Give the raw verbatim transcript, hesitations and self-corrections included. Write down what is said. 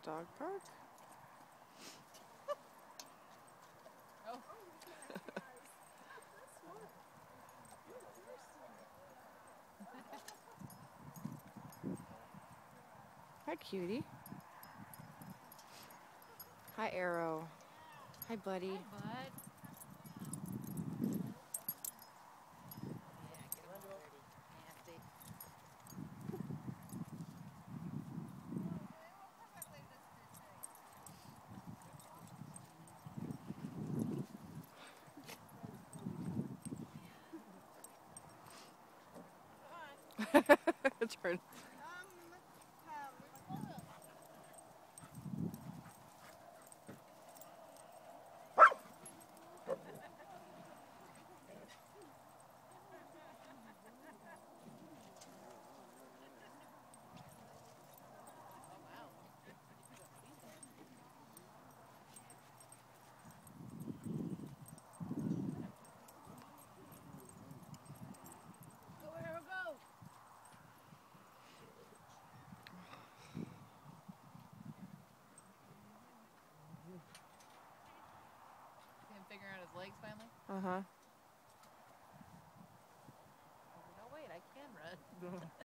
dog park. Oh. Hi, cutie. Hi, Arrow. Hi, buddy. Hi, bud. Yeah, get him all dirty. Nasty. Turn. See him figuring out his legs finally? Uh-huh. He's like, oh wait, I can run.